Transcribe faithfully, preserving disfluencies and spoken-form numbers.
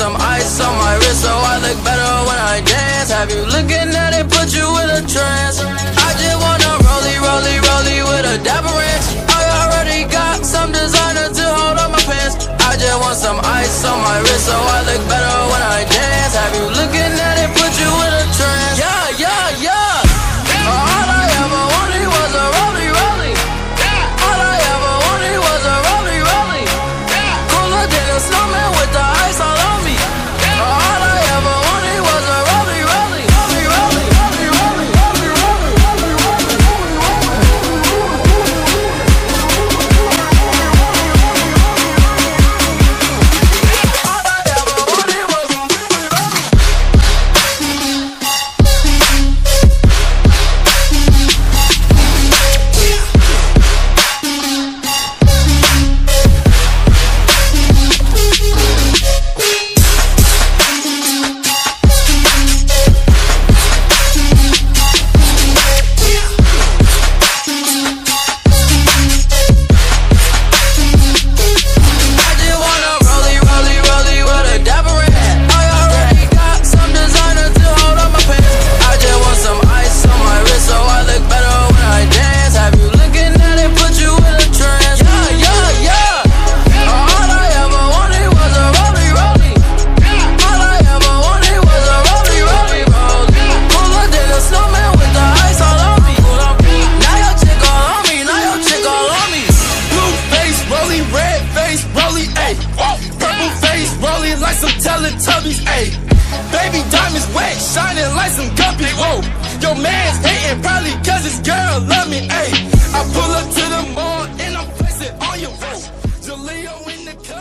some ice on my wrist so I look better when I dance. Have you looking at it, put you in a trance. I just wanna rollie, rollie, rollie with a dapper ranch. I already got some designer to hold on my pants. I just want some ice on my wrist so I look better when I dance. Have you looking at it, put you in a trance. Yeah, yeah, yeah. All I ever wanted was a rollie, rollie. All I ever wanted was a rollie, rollie. Cooler than a snowman with the ice all on me. All I ever wanted was a rollie, rollie. Rollie, rollie, rollie, rollie, rollie, rollie, rollie, all I ever wanted was a rollie, rollie. Like some Teletubbies, ayy. Baby diamonds wet, shining like some guppies, whoa. Your man's hating probably cause his girl love me, ayy. I pull up